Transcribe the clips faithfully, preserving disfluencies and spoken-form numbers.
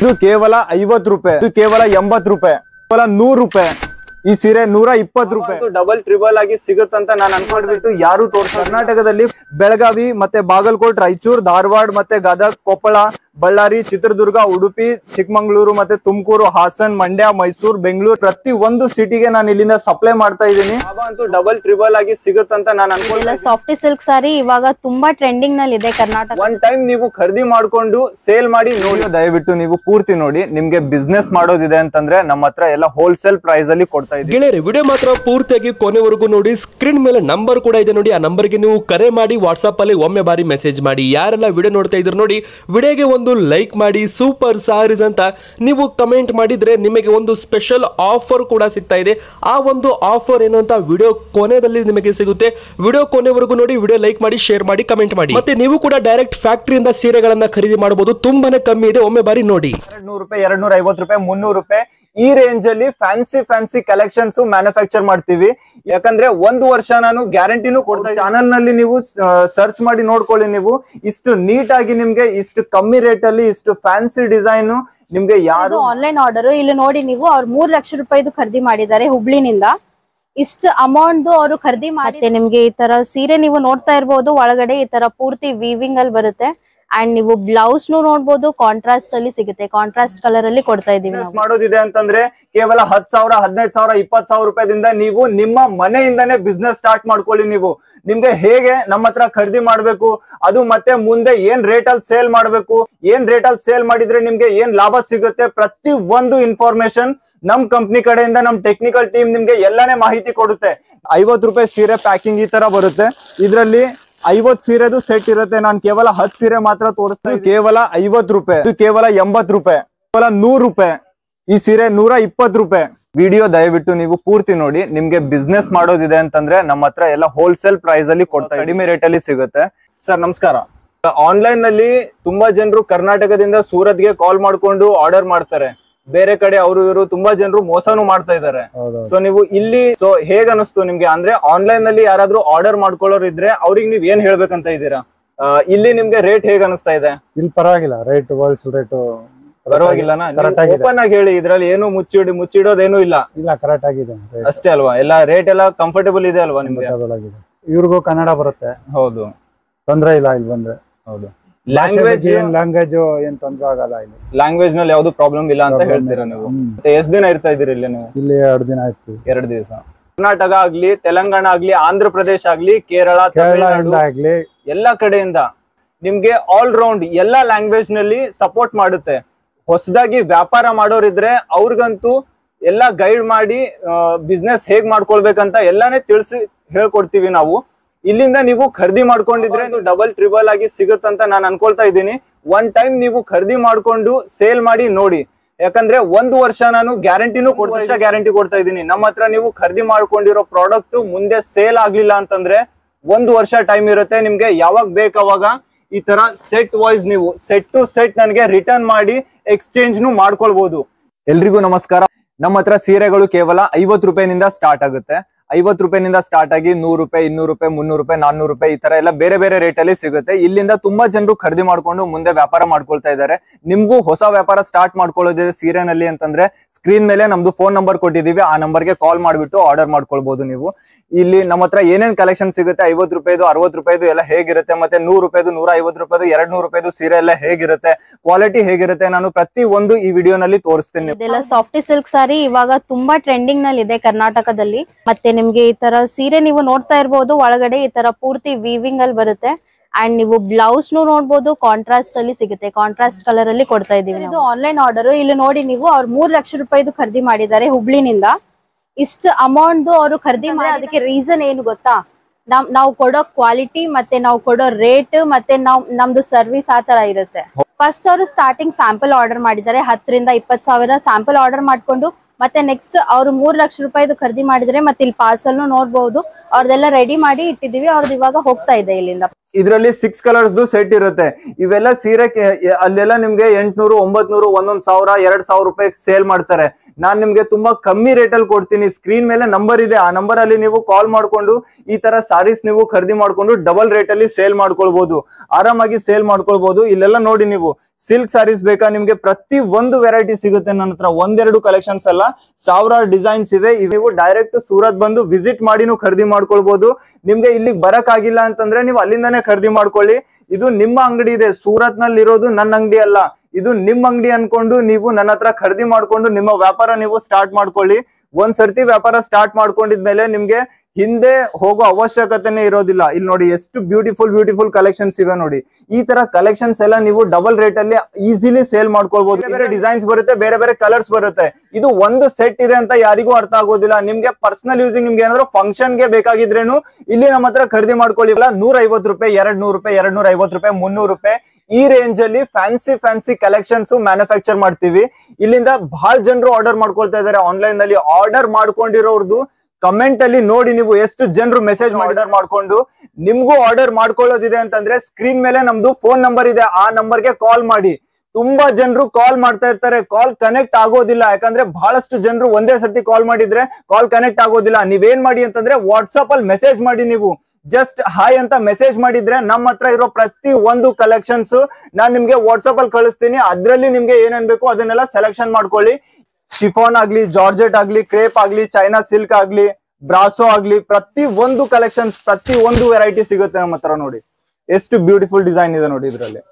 ಇದು ಕೇವಲ ಐವತ್ತು ರೂಪಾಯಿ, ಇದು ಕೇವಲ ಎಂಬತ್ತು ರೂಪಾಯಿ, ಕೇವಲ ನೂರು ರೂಪಾಯಿ. ಈ ಸೀರೆ ನೂರ ಇಪ್ಪತ್ತು ರೂಪಾಯಿ ಡಬಲ್ ಟ್ರಿಬಲ್ ಆಗಿ ಸಿಗುತ್ತಂತ ನಾನು ಅನ್ಕೊಂಡ್ಬಿಟ್ಟು ಯಾರು ತೋರ್ಸ. ಕರ್ನಾಟಕದಲ್ಲಿ ಬೆಳಗಾವಿ ಮತ್ತೆ ಬಾಗಲಕೋಟ್, ರಾಯಚೂರು, ಧಾರವಾಡ ಮತ್ತೆ ಗದಗ, ಕೊಪ್ಪಳ, ಬಳ್ಳಾರಿ, ಚಿತ್ರದುರ್ಗ, ಉಡುಪಿ, ಚಿಕ್ಕಮಂಗ್ಳೂರು ಮತ್ತೆ ತುಮಕೂರು, ಹಾಸನ್, ಮಂಡ್ಯ, ಮೈಸೂರು, ಬೆಂಗಳೂರು ಪ್ರತಿ ಒಂದು ಸಿಟಿಗೆ ನಾನು ಇಲ್ಲಿಂದ ಸಪ್ಲೈ ಮಾಡ್ತಾ ಇದ್ದೀನಿ. ಅಂತೂ ಡಬಲ್ ಟ್ರಿಬಲ್ ಆಗಿ ಸಿಗುತ್ತಂತ ನಾನು ಅನ್ಕೊಂಡೆ. ಸಾಫ್ಟ್ ಸಿಲ್ಕ್ ಸಾರಿ ಇವಾಗ ತುಂಬಾ ಟ್ರೆಂಡಿಂಗ್ ನಲ್ಲಿ ಇದೆ ಕರ್ನಾಟಕ. ಒನ್ ಟೈಮ್ ನೀವು ಖರೀದಿ ಮಾಡ್ಕೊಂಡು ಸೇಲ್ ಮಾಡಿ ನೋಡಿ. ದಯವಿಟ್ಟು ನೀವು ಪೂರ್ತಿ ನೋಡಿ. ನಿಮ್ಗೆ ಬಿಸ್ನೆಸ್ ಮಾಡೋದಿದೆ ಅಂತಂದ್ರೆ ನಮ್ಮ ಹತ್ರ ಎಲ್ಲ ಹೋಲ್ಸೇಲ್ ಪ್ರೈಸ್ ಅಲ್ಲಿ ಕೊಡ್ತಾ ಇದ್ದೀವಿ. ಗೆಳೆಯರೆ, ವಿಡಿಯೋ ಮಾತ್ರ ಪೂರ್ತಿಯಾಗಿ ಕೊನೆವರೆಗೂ ನೋಡಿ. ಸ್ಕ್ರೀನ್ ಮೇಲೆ ನಂಬರ್ ಕೂಡ ಇದೆ ನೋಡಿ, ಆ ನಂಬರ್ಗೆ ನೀವು ಕರೆ ಮಾಡಿ ವಾಟ್ಸ್ಆಪ್ ಅಲ್ಲಿ ಒಮ್ಮೆ ಬಾರಿ ಮೆಸೇಜ್ ಮಾಡಿ. ಯಾರೆಲ್ಲ ವಿಡಿಯೋ ನೋಡ್ತಾ ಇದ್ರು ನೋಡಿ, ವಿಡಿಯೋಗೆ ಒಂದು ಲೈಕ್ ಮಾಡಿ. ಸೂಪರ್ ಸಾರೀಸ್ ಅಂತ ನೀವು ಕಮೆಂಟ್ ಮಾಡಿದ್ರೆ ನಿಮಗೆ ಒಂದು ಸ್ಪೆಷಲ್ ಆಫರ್ ಕೂಡ ಸಿಗ್ತಾ ಇದೆ. ಆ ಒಂದು ಆಫರ್ ಏನು ಅಂತ ವಿಡಿಯೋ ಕೊನೆಯಲ್ಲಿ ನಿಮಗೆ ಸಿಗುತ್ತೆ. ವಿಡಿಯೋ ಕೊನೆವರೆಗೂ ನೋಡಿ, ವಿಡಿಯೋ ಲೈಕ್ ಮಾಡಿ, ಶೇರ್ ಮಾಡಿ, ಕಮೆಂಟ್ ಮಾಡಿ. ಮತ್ತೆ ನೀವು ಕೂಡ ಡೈರೆಕ್ಟ್ ಫ್ಯಾಕ್ಟರಿಯಿಂದ ಸೀರೆಗಳನ್ನ ಖರೀದಿ ಮಾಡಬಹುದು. ತುಂಬಾನೇ ಕಮ್ಮಿ ಇದೆ, ಒಮ್ಮೆ ಬಾರಿ ನೋಡಿ. ಎರಡ್ ನೂರು ರೂಪಾಯಿ, ಎರಡ್ ನೂರ ಐವತ್ತು ರೂಪಾಯಿ, ಮುನ್ನೂರು ರೂಪಾಯಿ ಈ ರೇಂಜ್ ಅಲ್ಲಿ ಫ್ಯಾನ್ಸಿ ಫ್ಯಾನ್ಸಿ ಕಲೆಕ್ಷನ್ಸ್ ಮ್ಯಾನುಫ್ಯಾಕ್ಚರ್ ಮಾಡ್ತೀವಿ. ಯಾಕಂದ್ರೆ ಒಂದು ವರ್ಷ ನಾನು ಗ್ಯಾರಂಟಿನೂ ಕೊಡ್ತಾ. ಚಾನಲ್ ನಲ್ಲಿ ನೀವು ಸರ್ಚ್ ಮಾಡಿ ನೋಡ್ಕೊಳ್ಳಿ. ನೀವು ಇಷ್ಟು ನೀಟ್ ಆಗಿ ನಿಮ್ಗೆ ಇಷ್ಟು ಕಮ್ಮಿ ರೇಟ್ ಅಲ್ಲಿ ಇಷ್ಟು ಫ್ಯಾನ್ಸಿ ಡಿಸೈನ್ ನಿಮ್ಗೆ ಯಾರು ಆನ್ಲೈನ್ ಆರ್ಡರ್ ಇಲ್ಲಿ ನೋಡಿ. ನೀವು ಅವ್ರು ಮೂರ್ ಲಕ್ಷ ರೂಪಾಯಿದು ಖರೀದಿ ಮಾಡಿದ್ದಾರೆ ಹುಬ್ಳಿನಿಂದ. ಇಷ್ಟು ಅಮೌಂಟ್ ಅವರು ಖರೀದಿ ಮಾಡಿ ನಿಮ್ಗೆ ಈ ತರ ಸೀರೆ ನೀವು ನೋಡ್ತಾ ಇರ್ಬೋದು. ಒಳಗಡೆ ಈ ತರ ಪೂರ್ತಿ ವೀವಿಂಗ್ ಅಲ್ಲಿ ಬರುತ್ತೆ. ಅಂಡ್ ನೀವು ಬ್ಲೌಸ್ ನೋಡ್ಬೋದು, ಕಾಂಟ್ರಾಸ್ಟ್ ಅಲ್ಲಿ ಸಿಗುತ್ತೆ. ಕಾಂಟ್ರಾಸ್ಟ್ ಕಲರ್ ಅಲ್ಲಿ ಕೊಡ್ತಾ ಇದೀವಿ. ಮಾಡೋದಿದೆ ಅಂತಂದ್ರೆ ಕೇವಲ ಹತ್ ಸಾವಿರ, ಹದಿನೈದು ಸಾವಿರ, ಇಪ್ಪತ್ ಸಾವಿರ ರೂಪಾಯಿದಿಂದ ನೀವು ನಿಮ್ಮ ಮನೆಯಿಂದಾನೇ ಬಿಸ್ನೆಸ್ ಸ್ಟಾರ್ಟ್ ಮಾಡ್ಕೊಳ್ಳಿ. ನೀವು ನಿಮ್ಗೆ ಹೇಗೆ ನಮ್ಮ ಹತ್ರ ಖರೀದಿ ಮಾಡ್ಬೇಕು, ಅದು ಮತ್ತೆ ಮುಂದೆ ಏನ್ ರೇಟ್ ಅಲ್ಲಿ ಸೇಲ್ ಮಾಡ್ಬೇಕು, ಏನ್ ರೇಟ್ ಅಲ್ಲಿ ಸೇಲ್ ಮಾಡಿದ್ರೆ ನಿಮ್ಗೆ ಏನ್ ಲಾಭ ಸಿಗುತ್ತೆ, ಪ್ರತಿ ಒಂದು ಇನ್ಫಾರ್ಮೇಶನ್ ನಮ್ ಕಂಪ್ನಿ ಕಡೆಯಿಂದ ನಮ್ ಟೆಕ್ನಿಕಲ್ ಟೀಮ್ ನಿಮ್ಗೆ ಎಲ್ಲಾನೇ ಮಾಹಿತಿ ಕೊಡುತ್ತೆ. ಐವತ್ತು ರೂಪಾಯಿ ಸೀರೆ ಪ್ಯಾಕಿಂಗ್ ಈ ತರ ಬರುತ್ತೆ. ಇದ್ರಲ್ಲಿ ಐವತ್ ಸೀರೆದು ಸೆಟ್ ಇರುತ್ತೆ. ನಾನು ಕೇವಲ ಹತ್ತು ಸೀರೆ ಮಾತ್ರ ತೋರಿಸ್ತೀನಿ. ಕೇವಲ ಐವತ್ತು ರೂಪಾಯಿ, ಇದು ಕೇವಲ ಎಂಬತ್ತು ರೂಪಾಯಿ, ಕೇವಲ ನೂರು ರೂಪಾಯಿ. ಈ ಸೀರೆ ನೂರ ಇಪ್ಪತ್ತು ರೂಪಾಯಿ. ವಿಡಿಯೋ ದಯವಿಟ್ಟು ನೀವು ಪೂರ್ತಿ ನೋಡಿ. ನಿಮ್ಗೆ ಬಿಸ್ನೆಸ್ ಮಾಡೋದಿದೆ ಅಂತಂದ್ರೆ ನಮ್ಮ ಹತ್ರ ಎಲ್ಲ ಹೋಲ್ಸೇಲ್ ಪ್ರೈಸ್ ಅಲ್ಲಿ ಕೊಡ್ತಾ, ಕಡಿಮೆ ರೇಟ್ ಅಲ್ಲಿ ಸಿಗುತ್ತೆ. ಸರ್ ನಮಸ್ಕಾರ. ಆನ್ಲೈನ್ ನಲ್ಲಿ ತುಂಬಾ ಜನರು ಕರ್ನಾಟಕದಿಂದ ಸೂರತ್ಗೆ ಕಾಲ್ ಮಾಡ್ಕೊಂಡು ಆರ್ಡರ್ ಮಾಡ್ತಾರೆ. ಬೇರೆ ಕಡೆ ಅವರು ಇವರು ತುಂಬಾ ಜನರು ಮೋಸನು ಮಾಡ್ತಾ ಇದ್ದಾರೆ. ಸೊ ನೀವು ಇಲ್ಲಿ ಸೊ ಹೇಗ್ ಅನಿಸ್ತು ನಿಮ್ಗೆ? ಅಂದ್ರೆ ಆನ್ಲೈನ್ ನಲ್ಲಿ ಯಾರಾದ್ರೂ ಆರ್ಡರ್ ಮಾಡ್ಕೊಳ್ಳೋರು ಇದ್ರೆ ಅವ್ರಿಗೆ ನೀವ್ ಏನ್ ಹೇಳ್ಬೇಕಂತ ಇದ್ದೀರಾ? ಇಲ್ಲಿ ನಿಮ್ಗೆ ರೇಟ್ ಹೇಗ್ ಅನಿಸ್ತಾ ಇದೆ? ಇಲ್ಲಿ ಪರವಾಗಿಲ್ಲ, ರೇಟ್ ಹೋಲ್ಸೇಲ್ ರೇಟ್ ಪರವಾಗಿಲ್ಲನಾ? ಓಪನ್ ಆಗಿ ಹೇಳಿ. ಇದ್ರಲ್ಲಿ ಏನು ಮುಚ್ಚಿಡಿ ಮುಚ್ಚಿಡೋದೇನು ಇಲ್ಲ. ಇಲ್ಲ, ಕರೆಕ್ಟ್ ಆಗಿದೆ ಅಷ್ಟೇ ಅಲ್ವಾ? ಎಲ್ಲ ರೇಟ್ ಎಲ್ಲ ಕಂಫರ್ಟೇಬಲ್ ಇದೆ ಅಲ್ವಾ ನಿಮ್ಗೆ? ಇವ್ರಿಗೂ ಕನ್ನಡ ಬರುತ್ತೆ. ಹೌದು, ತೊಂದ್ರೆ ಇಲ್ಲ ಇಲ್ಲಿ ಬಂದ್ರೆ. ಹೌದು. ಲ್ಯಾಂಗ್ವೇಜ್ ಲ್ಯಾಂಗ್ವೇಜ್ ಏನ್ ತೊಂದ್ರೆ ಆಗಲ್ಲ. ಇಲ್ಲಿ ಲ್ಯಾಂಗ್ವೇಜ್ ನಲ್ಲಿ ಯಾವ್ದು ಪ್ರಾಬ್ಲಮ್ ಇಲ್ಲ ಅಂತ ಹೇಳ್ತೀರಾ ನೀವು? ಎಷ್ಟ್ ದಿನ ಇರ್ತಾ ಇದೀರಿ ಇಲ್ಲಿ ನೀವು? ಇಲ್ಲಿ ಎರಡು ದಿನ ಆಯ್ತು. ಎರಡು ದಿವಸ. ಕರ್ನಾಟಕ ಆಗ್ಲಿ, ತೆಲಂಗಾಣ ಆಗ್ಲಿ, ಆಂಧ್ರ ಪ್ರದೇಶ ಆಗ್ಲಿ, ಕೇರಳ, ತಮಿಳುನಾಡು ಆಗ್ಲಿ, ಎಲ್ಲಾ ಕಡೆಯಿಂದ ನಿಮ್ಗೆ ಆಲ್ ರೌಂಡ್ ಎಲ್ಲಾ ಲ್ಯಾಂಗ್ವೇಜ್ ನಲ್ಲಿ ಸಪೋರ್ಟ್ ಮಾಡುತ್ತೆ. ಹೊಸದಾಗಿ ವ್ಯಾಪಾರ ಮಾಡೋರಿದ್ರೆ ಅವ್ರಿಗಂತೂ ಎಲ್ಲಾ ಗೈಡ್ ಮಾಡಿ ಬಿಸ್ನೆಸ್ ಹೇಗ್ ಮಾಡ್ಕೊಳ್ಬೇಕಂತ ಎಲ್ಲಾನೇ ತಿಳಿಸಿ ಹೇಳ್ಕೊಡ್ತೀವಿ ನಾವು. ಇಲ್ಲಿಂದ ನೀವು ಖರೀದಿ ಮಾಡ್ಕೊಂಡಿದ್ರೆ ಡಬಲ್ ಟ್ರಿಬಲ್ ಆಗಿ ಸಿಗುತ್ತಂತ ನಾನು ಅನ್ಕೊಳ್ತಾ ಇದ್ದೀನಿ. ಒನ್ ಟೈಮ್ ನೀವು ಖರೀದಿ ಮಾಡ್ಕೊಂಡು ಸೇಲ್ ಮಾಡಿ ನೋಡಿ. ಯಾಕಂದ್ರೆ ಒಂದು ವರ್ಷ ನಾನು ಗ್ಯಾರಂಟಿನೂ ಕೊಡ್ತಾ ವರ್ಷ ಗ್ಯಾರಂಟಿ ಕೊಡ್ತಾ ಇದ್ದೀನಿ. ನಮ್ಮ ಹತ್ರ ನೀವು ಖರೀದಿ ಮಾಡ್ಕೊಂಡಿರೋ ಪ್ರಾಡಕ್ಟ್ ಮುಂದೆ ಸೇಲ್ ಆಗ್ಲಿಲ್ಲ ಅಂತಂದ್ರೆ ಒಂದು ವರ್ಷ ಟೈಮ್ ಇರುತ್ತೆ ನಿಮ್ಗೆ. ಯಾವಾಗ ಬೇಕಾವಾಗ ಈ ತರ ಸೆಟ್ ವೈಸ್ ನೀವು ಸೆಟ್ ಟು ಸೆಟ್ ನನಗೆ ರಿಟರ್ನ್ ಮಾಡಿ ಎಕ್ಸ್ಚೇಂಜ್ ನು ಮಾಡ್ಕೊಳ್ಬಹುದು. ಎಲ್ರಿಗೂ ನಮಸ್ಕಾರ. ನಮ್ಮ ಹತ್ರ ಸೀರೆಗಳು ಕೇವಲ ಐವತ್ತು ರೂಪಾಯಿನಿಂದ ಸ್ಟಾರ್ಟ್ ಆಗುತ್ತೆ. ಐವತ್ತು ರೂಪಾಯಿನಿಂದ ಸ್ಟಾರ್ಟ್ ಆಗಿ ನೂರು ರೂಪಾಯಿ, ಇನ್ನೂರು ರೂಪಾಯಿ, ಮುನ್ನೂರು ರೂಪಾಯಿ, ನಾನ್ನೂರು ರೂಪಾಯಿ ಈ ತರ ಎಲ್ಲ ಬೇರೆ ಬೇರೆ ರೇಟ್ ಅಲ್ಲಿ ಸಿಗುತ್ತೆ. ಇಲ್ಲಿಂದ ತುಂಬಾ ಜನರು ಖರೀದಿ ಮಾಡ್ಕೊಂಡು ಮುಂದೆ ವ್ಯಾಪಾರ ಮಾಡ್ಕೊಳ್ತಾ ಇದ್ದಾರೆ. ನಿಮ್ಗೂ ಹೊಸ ವ್ಯಾಪಾರ ಸ್ಟಾರ್ಟ್ ಮಾಡ್ಕೊಳ್ಳೋದಿದೆ ಸೀರೆನಲ್ಲಿ ಅಂತಂದ್ರೆ ಸ್ಕ್ರೀನ್ ಮೇಲೆ ನಮ್ದು ಫೋನ್ ನಂಬರ್ ಕೊಟ್ಟಿದೀವಿ. ಆ ನಂಬರ್ಗೆ ಕಾಲ್ ಮಾಡ್ಬಿಟ್ಟು ಆರ್ಡರ್ ಮಾಡ್ಕೊಳ್ಬಹುದು ನೀವು. ಇಲ್ಲಿ ನಮ್ಮ ಹತ್ರ ಏನೇನ್ ಕಲೆಕ್ಷನ್ ಸಿಗುತ್ತೆ, ಐವತ್ತು ರೂಪಾಯಿದು, ಅರವತ್ತು ರೂಪಾಯಿದು ಎಲ್ಲ ಹೇಗಿರುತ್ತೆ, ಮತ್ತೆ ನೂರು ರೂಪಾಯಿದು, ನೂರ ಐವತ್ತು ರೂಪಾಯಿದು, ಎರಡ್ ನೂರು ರೂಪಾಯಿದು ಸೀರೆ ಎಲ್ಲ ಹೇಗಿರುತ್ತೆ, ಕ್ವಾಲಿಟಿ ಹೇಗಿರುತ್ತೆ, ನಾನು ಪ್ರತಿ ಒಂದು ಈ ವಿಡಿಯೋನಲ್ಲಿ ತೋರಿಸ್ತೀನಿ. ಇದೆಲ್ಲ ಸಾಫ್ಟ್ ಸಿಲ್ಕ್ ಸಾರಿ ಇವಾಗ ತುಂಬಾ ಟ್ರೆಂಡಿಂಗ್ ನಲ್ಲಿ ಇದೆ ಕರ್ನಾಟಕದಲ್ಲಿ. ಮತ್ತೆ ನಿಮ್ಗೆ ಈ ತರ ಸೀರೆ ನೀವು ನೋಡ್ತಾ ಇರ್ಬೋದು. ಒಳಗಡೆ ಈ ತರ ಪೂರ್ತಿ ವೀವಿಂಗ್ ಅಲ್ಲಿ ಬರುತ್ತೆ. ಅಂಡ್ ನೀವು ಬ್ಲೌಸ್ ನೋಡ್ಬೋದು, ಕಾಂಟ್ರಾಸ್ಟ್ ಅಲ್ಲಿ ಸಿಗುತ್ತೆ. ಕಾಂಟ್ರಾಸ್ಟ್ ಕಲರ್ ಅಲ್ಲಿ ಕೊಡ್ತಾ ಇದೀವಿ. ಇದು ಆನ್ಲೈನ್ ಆರ್ಡರ್ ಇಲ್ಲಿ ನೋಡಿ. ನೀವು ಅವ್ರು ಮೂರ್ ಲಕ್ಷ ರೂಪಾಯಿದು ಖರೀದಿ ಮಾಡಿದ್ದಾರೆ ಹುಬ್ಳಿನಿಂದ. ಇಷ್ಟು ಅಮೌಂಟ್ ಅವರು ಖರೀದಿ ಮಾಡಿ, ಅದಕ್ಕೆ ರೀಸನ್ ಏನು ಗೊತ್ತಾ? ನಮ್ ನಾವು ಕೊಡೋ ಕ್ವಾಲಿಟಿ ಮತ್ತೆ ನಾವು ಕೊಡೋ ರೇಟ್ ಮತ್ತೆ ನಾವ್ ನಮ್ದು ಸರ್ವಿಸ್ ಆ ತರ ಇರುತ್ತೆ. ಫಸ್ಟ್ ಅವರು ಸ್ಟಾರ್ಟಿಂಗ್ ಸ್ಯಾಂಪಲ್ ಆರ್ಡರ್ ಮಾಡಿದ್ದಾರೆ. ಹತ್ತರಿಂದ ಇಪ್ಪತ್ ಸಾವಿರ ಸ್ಯಾಂಪಲ್ ಆರ್ಡರ್ ಮಾಡ್ಕೊಂಡು ಮತ್ತೆ ನೆಕ್ಸ್ಟ್ ಅವ್ರು ಮೂರ್ ಲಕ್ಷ ರೂಪಾಯಿದು ಖರೀದಿ ಮಾಡಿದ್ರೆ ಮತ್ತೆ ಇಲ್ಲಿ ಪಾರ್ಸಲ್ ನೋಡ್ಬಹುದು. ಅವ್ರದೆಲ್ಲ ರೆಡಿ ಮಾಡಿ ಇಟ್ಟಿದೀವಿ. ಅವ್ರದ್ದು ಇವಾಗ ಹೋಗ್ತಾ ಇದೆ ಇಲ್ಲಿಂದ. ಇದರಲ್ಲಿ ಸಿಕ್ಸ್ ಕಲರ್ಸ್ ಸೆಟ್ ಇರುತ್ತೆ. ಇವೆಲ್ಲ ಸೀರೆ ಅಲ್ಲೆಲ್ಲ ನಿಮ್ಗೆ ಎಂಟ್ನೂರು ಒಂಬತ್ನೂರು ಒಂದೊಂದ್ ಸಾವಿರ ಎರಡ್ ಸಾವಿರ ರೂಪಾಯಿ ಸೇಲ್ ಮಾಡ್ತಾರೆ. ನಾನ್ ನಿಮ್ಗೆ ತುಂಬಾ ಕಮ್ಮಿ ರೇಟ್ ಅಲ್ಲಿ ಕೊಡ್ತೀನಿ. ಸ್ಕ್ರೀನ್ ಮೇಲೆ ನಂಬರ್ ಇದೆ, ಆ ನಂಬರ್ ಅಲ್ಲಿ ನೀವು ಕಾಲ್ ಮಾಡ್ಕೊಂಡು ಈ ತರ ಸಾರೀಸ್ ನೀವು ಖರೀದಿ ಮಾಡ್ಕೊಂಡು ಡಬಲ್ ರೇಟ್ ಅಲ್ಲಿ ಸೇಲ್ ಮಾಡ್ಕೊಳ್ಬಹುದು, ಆರಾಮಾಗಿ ಸೇಲ್ ಮಾಡ್ಕೊಳ್ಬಹುದು. ಇಲ್ಲೆಲ್ಲ ನೋಡಿ ನೀವು ಸಿಲ್ಕ್ ಸಾರೀಸ್ ಬೇಕಾ ನಿಮ್ಗೆ ಪ್ರತಿ ಒಂದು ವೆರೈಟಿ ಸಿಗುತ್ತೆ ನನ್ನ ಹತ್ರ. ಒಂದೆರಡು ಕಲೆಕ್ಷನ್ಸ್ ಅಲ್ಲ, ಸಾವಿರಾರು ಡಿಸೈನ್ಸ್ ಇವೆ. ನೀವು ಡೈರೆಕ್ಟ್ ಸೂರತ್ ಬಂದು ವಿಸಿಟ್ ಮಾಡಿನೂ ಖರೀದಿ ಮಾಡ್ಕೊಳ್ಬಹುದು. ನಿಮ್ಗೆ ಇಲ್ಲಿಗೆ ಬರಕ್ ಆಗಿಲ್ಲ ಅಂತಂದ್ರೆ ನೀವು ಅಲ್ಲಿಂದಾನೇ ಖರೀದಿ ಮಾಡ್ಕೊಳ್ಳಿ. ಇದು ನಿಮ್ಮ ಅಂಗಡಿ ಇದೆ, ಸೂರತ್ ನಲ್ಲಿ ಇರೋದು ನನ್ನ ಅಂಗಡಿ ಅಲ್ಲ, ಇದು ನಿಮ್ ಅಂಗಡಿ ಅನ್ಕೊಂಡು ನೀವು ನನ್ನ ಹತ್ರ ಖರೀದಿ ಮಾಡ್ಕೊಂಡು ನಿಮ್ಮ ವ್ಯಾಪಾರ ನೀವು ಸ್ಟಾರ್ಟ್ ಮಾಡ್ಕೊಳ್ಳಿ. ಒಂದ್ ಸರ್ತಿ ವ್ಯಾಪಾರ ಸ್ಟಾರ್ಟ್ ಮಾಡ್ಕೊಂಡಿದ್ಮೇಲೆ ನಿಮ್ಗೆ ಹಿಂದೆ ಹೋಗೋ ಅವಶ್ಯಕತೆನೇ ಇರೋದಿಲ್ಲ. ಇಲ್ಲಿ ನೋಡಿ ಎಷ್ಟು ಬ್ಯೂಟಿಫುಲ್ ಬ್ಯೂಟಿಫುಲ್ ಕಲೆಕ್ಷನ್ಸ್ ಇವೆ ನೋಡಿ. ಈ ತರ ಕಲೆಕ್ಷನ್ಸ್ ಎಲ್ಲ ನೀವು ಡಬಲ್ ರೇಟ್ ಅಲ್ಲಿ ಈಸಿಲಿ ಸೇಲ್ ಮಾಡ್ಕೊಳ್ಬಹುದು. ಬೇರೆ ಡಿಸೈನ್ಸ್ ಬರುತ್ತೆ, ಬೇರೆ ಬೇರೆ ಕಲರ್ಸ್ ಬರುತ್ತೆ. ಇದು ಒಂದು ಸೆಟ್ ಇದೆ ಅಂತ ಯಾರಿಗೂ ಅರ್ಥ ಆಗೋದಿಲ್ಲ. ನಿಮ್ಗೆ ಪರ್ಸನಲ್ ಯೂಸಿಂಗ್ ನಿಮ್ಗೆ ಏನಾದ್ರು ಫಂಕ್ಷನ್ ಗೆ ಬೇಕಾಗಿದ್ರೇನು ಇಲ್ಲಿ ನಮ್ಮ ಹತ್ರ ಖರೀದಿ ಮಾಡ್ಕೊಳ್ಳಿ. ನೂರ ಐವತ್ತು ರೂಪಾಯಿ, ಎರಡ್ ನೂರು ರೂಪಾಯಿ, ಎರಡ್ ನೂರ ಐವತ್ತು ರೂಪಾಯಿ, ಮುನ್ನೂರು ರೂಪಾಯಿ ಈ ರೇಂಜ್ ಅಲ್ಲಿ ಫ್ಯಾನ್ಸಿ ಫ್ಯಾನ್ಸಿ ಕಲೆಕ್ಷನ್ಸ್ ಮ್ಯಾನುಫ್ಯಾಕ್ಚರ್ ಮಾಡ್ತೀವಿ. ಇಲ್ಲಿಂದ ಬಹಳ ಜನರು ಆರ್ಡರ್ ಮಾಡ್ಕೊಳ್ತಾ ಇದಾರೆ. ಆನ್ಲೈನ್ ನಲ್ಲಿ ಆರ್ಡರ್ ಮಾಡ್ಕೊಂಡಿರೋರ್ದು ಕಮೆಂಟ್ ಅಲ್ಲಿ ನೋಡಿ ನೀವು ಎಷ್ಟು ಜನರು ಮೆಸೇಜ್ ಆರ್ಡರ್ ಮಾಡ್ಕೊಂಡು. ನಿಮ್ಗೂ ಆರ್ಡರ್ ಮಾಡ್ಕೊಳ್ಳೋದಿದೆ ಅಂತಂದ್ರೆ ಸ್ಕ್ರೀನ್ ಮೇಲೆ ನಮ್ದು ಫೋನ್ ನಂಬರ್ ಇದೆ, ಆ ನಂಬರ್ಗೆ ಕಾಲ್ ಮಾಡಿ. ತುಂಬಾ ಜನರು ಕಾಲ್ ಮಾಡ್ತಾ ಇರ್ತಾರೆ, ಕಾಲ್ ಕನೆಕ್ಟ್ ಆಗೋದಿಲ್ಲ. ಯಾಕಂದ್ರೆ ಬಹಳಷ್ಟು ಜನರು ಒಂದೇ ಸರ್ತಿ ಕಾಲ್ ಮಾಡಿದ್ರೆ ಕಾಲ್ ಕನೆಕ್ಟ್ ಆಗೋದಿಲ್ಲ. ನೀವೇನ್ ಮಾಡಿ ಅಂತಂದ್ರೆ ವಾಟ್ಸ್ಆಪ್ ಅಲ್ಲಿ ಮೆಸೇಜ್ ಮಾಡಿ. ನೀವು ಜಸ್ಟ್ ಹಾಯ್ ಅಂತ ಮೆಸೇಜ್ ಮಾಡಿದ್ರೆ ನಮ್ಮ ಹತ್ರ ಇರೋ ಪ್ರತಿ ಒಂದು ಕಲೆಕ್ಷನ್ಸ್ ನಾನ್ ನಿಮ್ಗೆ ವಾಟ್ಸ್ಆಪ್ ಅಲ್ಲಿ ಕಳಿಸ್ತೀನಿ. ಅದ್ರಲ್ಲಿ ನಿಮ್ಗೆ ಏನೇನ್ ಬೇಕು ಅದನ್ನೆಲ್ಲ ಸೆಲೆಕ್ಷನ್ ಮಾಡ್ಕೊಳ್ಳಿ. ಶಿಫಾನ್ ಆಗ್ಲಿ, ಜಾರ್ಜೆಟ್ ಆಗ್ಲಿ, ಕ್ರೇಪ್ ಆಗ್ಲಿ, ಚೈನಾ ಸಿಲ್ಕ್ ಆಗ್ಲಿ, ಬ್ರಾಸೋ ಆಗ್ಲಿ, ಪ್ರತಿ ಒಂದು ಕಲೆಕ್ಷನ್ಸ್ ಪ್ರತಿ ಒಂದು ವೆರೈಟಿ ಸಿಗುತ್ತೆ ನಮ್ಮ ಹತ್ರ. ನೋಡಿ ಎಷ್ಟು ಬ್ಯೂಟಿಫುಲ್ ಡಿಸೈನ್ ಇದೆ ನೋಡಿ ಇದ್ರಲ್ಲಿ.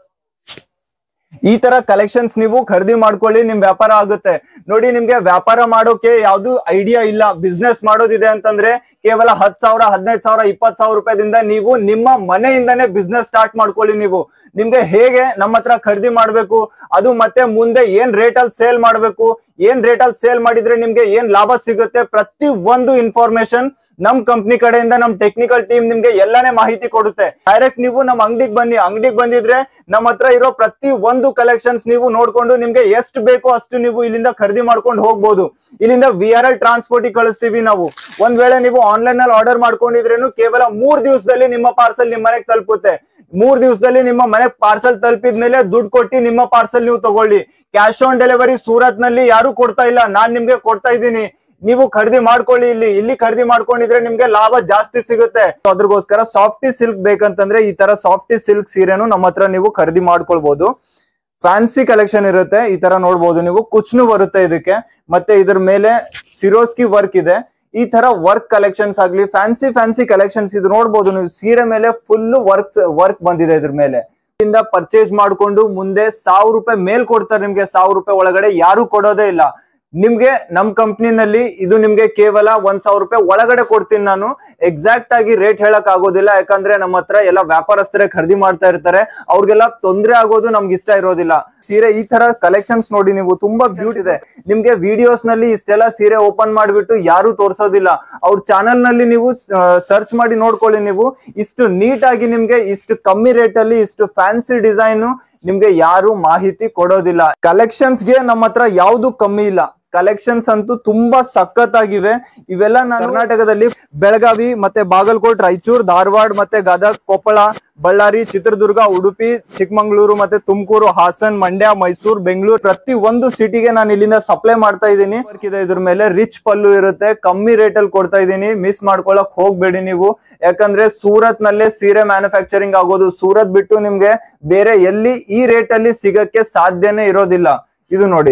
ಈ ತರ ಕಲೆಕ್ಷನ್ಸ್ ನೀವು ಖರೀದಿ ಮಾಡ್ಕೊಳ್ಳಿ, ನಿಮ್ ವ್ಯಾಪಾರ ಆಗುತ್ತೆ. ನೋಡಿ ನಿಮ್ಗೆ ವ್ಯಾಪಾರ ಮಾಡೋಕೆ ಯಾವ್ದು ಐಡಿಯಾ ಇಲ್ಲ, ಬಿಸ್ನೆಸ್ ಮಾಡೋದಿದೆ ಅಂತಂದ್ರೆ ಕೇವಲ ಹತ್ ಸಾವಿರ ಹದಿನೈದು ಸಾವಿರ ಇಪ್ಪತ್ ಸಾವಿರ ರೂಪಾಯಿದಿಂದ ನೀವು ನಿಮ್ಮ ಮನೆಯಿಂದಾನೇ ಬಿಸ್ನೆಸ್ ಸ್ಟಾರ್ಟ್ ಮಾಡ್ಕೊಳ್ಳಿ. ನೀವು ನಿಮ್ಗೆ ಹೇಗೆ ನಮ್ಮ ಹತ್ರ ಖರೀದಿ ಮಾಡ್ಬೇಕು, ಅದು ಮತ್ತೆ ಮುಂದೆ ಏನ್ ರೇಟ್ ಅಲ್ಲಿ ಸೇಲ್ ಮಾಡ್ಬೇಕು, ಏನ್ ರೇಟ್ ಅಲ್ಲಿ ಸೇಲ್ ಮಾಡಿದ್ರೆ ನಿಮ್ಗೆ ಏನ್ ಲಾಭ ಸಿಗುತ್ತೆ, ಪ್ರತಿ ಒಂದು ಇನ್ಫಾರ್ಮೇಶನ್ ನಮ್ ಕಂಪ್ನಿ ಕಡೆಯಿಂದ ನಮ್ ಟೆಕ್ನಿಕಲ್ ಟೀಮ್ ನಿಮ್ಗೆ ಎಲ್ಲಾನೇ ಮಾಹಿತಿ ಕೊಡುತ್ತೆ. ಡೈರೆಕ್ಟ್ ನೀವು ನಮ್ ಅಂಗಡಿಗೆ ಬನ್ನಿ. ಅಂಗಡಿಗೆ ಬಂದಿದ್ರೆ ನಮ್ಮ ಹತ್ರ ಇರೋ ಪ್ರತಿ ಒಂದು ಕಲೆಕ್ಷನ್ಸ್ ನೀವು ನೋಡ್ಕೊಂಡು ನಿಮ್ಗೆ ಎಷ್ಟು ಬೇಕೋ ಅಷ್ಟು ನೀವು ಇಲ್ಲಿಂದ ಖರೀದಿ ಮಾಡ್ಕೊಂಡು ಹೋಗ್ಬೋದು. ಇಲ್ಲಿಂದ ವಿ ಆರ್ ಎಲ್ ಟ್ರಾನ್ಸ್ಪೋರ್ಟ್ ಕಳಿಸ್ತೀವಿ ನಾವು. ಒಂದ್ ವೇಳೆ ನೀವು ಆನ್ಲೈನ್ ಅಲ್ಲಿ ಆರ್ಡರ್ ಮಾಡ್ಕೊಂಡಿದ್ರೇನು ಕೇವಲ ಮೂರ್ ದಿವಸದಲ್ಲಿ ನಿಮ್ಮ ಪಾರ್ಸಲ್ ನಿಮ್ ಮನೆಗೆ ತಲುಪುತ್ತೆ. ಮೂರ್ ದಿವಸದಲ್ಲಿ ನಿಮ್ಮ ಮನೆಗೆ ಪಾರ್ಸಲ್ ತಲುಪಿದ್ಮೇಲೆ ದುಡ್ಡು ಕೊಟ್ಟು ನಿಮ್ಮ ಪಾರ್ಸಲ್ ನೀವು ತಗೊಳ್ಳಿ. ಕ್ಯಾಶ್ ಆನ್ ಡೆಲಿವರಿ ಸೂರತ್ ನಲ್ಲಿ ಯಾರು ಕೊಡ್ತಾ ಇಲ್ಲ, ನಾನ್ ನಿಮ್ಗೆ ಕೊಡ್ತಾ ಇದ್ದೀನಿ. ನೀವು ಖರೀದಿ ಮಾಡ್ಕೊಳ್ಳಿ. ಇಲ್ಲಿ ಇಲ್ಲಿ ಖರೀದಿ ಮಾಡ್ಕೊಂಡಿದ್ರೆ ನಿಮ್ಗೆ ಲಾಭ ಜಾಸ್ತಿ ಸಿಗುತ್ತೆ. ಅದ್ರಗೋಸ್ಕರ ಸಾಫ್ಟಿ ಸಿಲ್ಕ್ ಬೇಕಂತಂದ್ರೆ ಈ ತರ ಸಾಫ್ಟಿ ಸಿಲ್ಕ್ ಸೀರೆನು ನಮ್ಮ ಹತ್ರ ನೀವು ಖರೀದಿ ಮಾಡ್ಕೊಳ್ಬಹುದು. ಫ್ಯಾನ್ಸಿ ಕಲೆಕ್ಷನ್ ಇರುತ್ತೆ, ಈ ತರ ನೋಡ್ಬೋದು ನೀವು. ಕುಚ್ನು ಬರುತ್ತೆ ಇದಕ್ಕೆ, ಮತ್ತೆ ಇದ್ರ ಮೇಲೆ ಸಿರೋಸ್ಕಿ ವರ್ಕ್ ಇದೆ. ಈ ತರ ವರ್ಕ್ ಕಲೆಕ್ಷನ್ಸ್ ಆಗ್ಲಿ, ಫ್ಯಾನ್ಸಿ ಫ್ಯಾನ್ಸಿ ಕಲೆಕ್ಷನ್ಸ್ ಇದು ನೋಡ್ಬೋದು ನೀವು. ಸೀರೆ ಮೇಲೆ ಫುಲ್ ವರ್ಕ್ ವರ್ಕ್ ಬಂದಿದೆ ಇದ್ರ ಮೇಲೆ. ಇಂದ ಪರ್ಚೇಸ್ ಮಾಡ್ಕೊಂಡು ಮುಂದೆ ಸಾವಿರ ರೂಪಾಯಿ ಮೇಲ್ ಕೊಡ್ತಾರೆ ನಿಮ್ಗೆ. ಸಾವಿರ ರೂಪಾಯಿ ಒಳಗಡೆ ಯಾರು ಕೊಡೋದೇ ಇಲ್ಲ ನಿಮ್ಗೆ. ನಮ್ ಕಂಪ್ನಿನಲ್ಲಿ ಇದು ನಿಮ್ಗೆ ಕೇವಲ ಒಂದ್ ಸಾವಿರ ರೂಪಾಯಿ ಒಳಗಡೆ ಕೊಡ್ತೀನಿ ನಾನು. ಎಕ್ಸಾಕ್ಟ್ ಆಗಿ ರೇಟ್ ಹೇಳಕ್ ಆಗೋದಿಲ್ಲ, ಯಾಕಂದ್ರೆ ನಮ್ಮ ಹತ್ರ ಎಲ್ಲ ವ್ಯಾಪಾರಸ್ಥರೇ ಖರೀದಿ ಮಾಡ್ತಾ ಇರ್ತಾರೆ. ಅವ್ರಿಗೆಲ್ಲ ತೊಂದ್ರೆ ಆಗೋದು ನಮ್ಗೆ ಇಷ್ಟ ಇರೋದಿಲ್ಲ. ಸೀರೆ ಈ ತರ ಕಲೆಕ್ಷನ್ಸ್ ನೋಡಿ ನೀವು, ತುಂಬಾ ಬ್ಯೂಟಿ ಇದೆ. ನಿಮ್ಗೆ ವಿಡಿಯೋಸ್ ನಲ್ಲಿ ಇಷ್ಟೆಲ್ಲ ಸೀರೆ ಓಪನ್ ಮಾಡ್ಬಿಟ್ಟು ಯಾರು ತೋರ್ಸೋದಿಲ್ಲ. ಅವ್ರ ಚಾನೆಲ್ ನಲ್ಲಿ ನೀವು ಸರ್ಚ್ ಮಾಡಿ ನೋಡ್ಕೊಳ್ಳಿ. ನೀವು ಇಷ್ಟು ನೀಟ್ ಆಗಿ ನಿಮ್ಗೆ ಇಷ್ಟು ಕಮ್ಮಿ ರೇಟ್ ಅಲ್ಲಿ ಇಷ್ಟು ಫ್ಯಾನ್ಸಿ ಡಿಸೈನ್ ನಿಮ್ಗೆ ಯಾರು ಮಾಹಿತಿ ಕೊಡೋದಿಲ್ಲ. ಕಲೆಕ್ಷನ್ಸ್ ಗೆ ನಮ್ಮ ಹತ್ರ ಯಾವ್ದು ಕಮ್ಮಿ ಇಲ್ಲ. ಕಲೆಕ್ಷನ್ಸ್ ಅಂತೂ ತುಂಬಾ ಸಖತ್ತಾಗಿವೆ. ಇವೆಲ್ಲ ನಾನು ಕರ್ನಾಟಕದಲ್ಲಿ ಬೆಳಗಾವಿ ಮತ್ತೆ ಬಾಗಲಕೋಟ್, ರಾಯಚೂರು, ಧಾರವಾಡ ಮತ್ತೆ ಗದಗ, ಕೊಪ್ಪಳ, ಬಳ್ಳಾರಿ, ಚಿತ್ರದುರ್ಗ, ಉಡುಪಿ, ಚಿಕ್ಕಮಂಗ್ಳೂರು ಮತ್ತೆ ತುಮಕೂರು, ಹಾಸನ್, ಮಂಡ್ಯ, ಮೈಸೂರು, ಬೆಂಗಳೂರು ಪ್ರತಿ ಒಂದು ಸಿಟಿಗೆ ನಾನು ಇಲ್ಲಿಂದ ಸಪ್ಲೈ ಮಾಡ್ತಾ ಇದ್ದೀನಿ. ಇದ್ರ ಮೇಲೆ ರಿಚ್ ಪಲ್ಲು ಇರುತ್ತೆ, ಕಮ್ಮಿ ರೇಟ್ ಅಲ್ಲಿ ಕೊಡ್ತಾ ಇದ್ದೀನಿ. ಮಿಸ್ ಮಾಡ್ಕೊಳಕ್ ಹೋಗ್ಬೇಡಿ ನೀವು, ಯಾಕಂದ್ರೆ ಸೂರತ್ ನಲ್ಲೇ ಸೀರೆ ಮ್ಯಾನುಫ್ಯಾಕ್ಚರಿಂಗ್ ಆಗೋದು. ಸೂರತ್ ಬಿಟ್ಟು ನಿಮ್ಗೆ ಬೇರೆ ಎಲ್ಲಿ ಈ ರೇಟ್ ಅಲ್ಲಿ ಸಿಗಕ್ಕೆ ಸಾಧ್ಯನೇ ಇರೋದಿಲ್ಲ. ಇದು ನೋಡಿ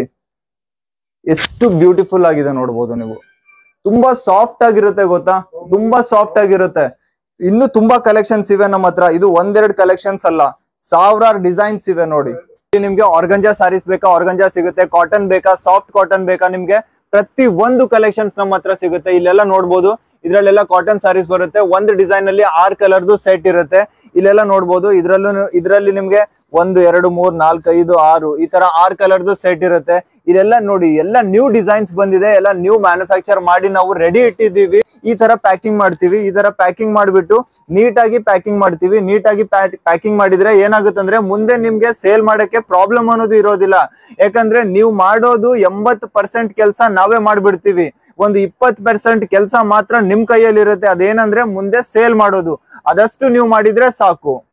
ಎಷ್ಟು ಬ್ಯೂಟಿಫುಲ್ ಆಗಿದೆ ನೋಡ್ಬೋದು ನೀವು. ತುಂಬಾ ಸಾಫ್ಟ್ ಆಗಿರುತ್ತೆ ಗೊತ್ತಾ, ತುಂಬಾ ಸಾಫ್ಟ್ ಆಗಿರುತ್ತೆ. ಇನ್ನು ತುಂಬಾ ಕಲೆಕ್ಷನ್ಸ್ ಇವೆ ನಮ್ಮ ಹತ್ರ. ಇದು ಒಂದೆರಡು ಕಲೆಕ್ಷನ್ಸ್ ಅಲ್ಲ, ಸಾವಿರಾರು ಡಿಸೈನ್ಸ್ ಇವೆ ನೋಡಿ. ನಿಮ್ಗೆ ಆರ್ಗಂಜಾ ಸಾರೀಸ್ ಬೇಕಾ, ಆರ್ಗಂಜಾ ಸಿಗುತ್ತೆ. ಕಾಟನ್ ಬೇಕಾ, ಸಾಫ್ಟ್ ಕಾಟನ್ ಬೇಕಾ, ನಿಮ್ಗೆ ಪ್ರತಿ ಒಂದು ಕಲೆಕ್ಷನ್ಸ್ ನಮ್ಮ ಹತ್ರ ಸಿಗುತ್ತೆ. ಇಲ್ಲೆಲ್ಲ ನೋಡ್ಬೋದು, ಇದ್ರಲ್ಲೆಲ್ಲ ಕಾಟನ್ ಸಾರೀಸ್ ಬರುತ್ತೆ. ಒಂದು ಡಿಸೈನ್ ಅಲ್ಲಿ ಆರ್ ಕಲರ್ದು ಸೆಟ್ ಇರುತ್ತೆ. ಇಲ್ಲೆಲ್ಲ ನೋಡ್ಬೋದು, ಇದ್ರಲ್ಲೂ ಇದ್ರಲ್ಲಿ ನಿಮ್ಗೆ ಒಂದು ಎರಡು ಮೂರ್ ನಾಲ್ಕು ಐದು ಆರು ಈ ತರ ಆರ್ ಕಲರ್ದು ಸೆಟ್ ಇರುತ್ತೆ. ಇದೆಲ್ಲ ನೋಡಿ, ಎಲ್ಲ ನ್ಯೂ ಡಿಸೈನ್ಸ್ ಬಂದಿದೆ, ಎಲ್ಲ ನ್ಯೂ ಮ್ಯಾನುಫ್ಯಾಕ್ಚರ್ ಮಾಡಿ ನಾವು ರೆಡಿ ಇಟ್ಟಿದ್ದೀವಿ. ಈ ತರ ಪ್ಯಾಕಿಂಗ್ ಮಾಡ್ತೀವಿ. ಈ ತರ ಪ್ಯಾಕಿಂಗ್ ಮಾಡ್ಬಿಟ್ಟು ನೀಟಾಗಿ ಪ್ಯಾಕಿಂಗ್ ಮಾಡ್ತೀವಿ. ನೀಟಾಗಿ ಪ್ಯಾಕಿಂಗ್ ಮಾಡಿದ್ರೆ ಏನಾಗುತ್ತೆ ಅಂದ್ರೆ ಮುಂದೆ ನಿಮ್ಗೆ ಸೇಲ್ ಮಾಡಕ್ಕೆ ಪ್ರಾಬ್ಲಮ್ ಅನ್ನೋದು ಇರೋದಿಲ್ಲ. ಯಾಕಂದ್ರೆ ನೀವು ಮಾಡೋದು ಎಂಬತ್ತು ಪರ್ಸೆಂಟ್ ಕೆಲಸ ನಾವೇ ಮಾಡ್ಬಿಡ್ತೀವಿ. ಒಂದು ಇಪ್ಪತ್ತು ಪರ್ಸೆಂಟ್ ಕೆಲಸ ಮಾತ್ರ ನಿಮ್ ಕೈಯಲ್ಲಿ ಇರುತ್ತೆ. ಅದೇನಂದ್ರೆ ಮುಂದೆ ಸೇಲ್ ಮಾಡೋದು. ಅದಷ್ಟು ನೀವು ಮಾಡಿದ್ರೆ ಸಾಕು.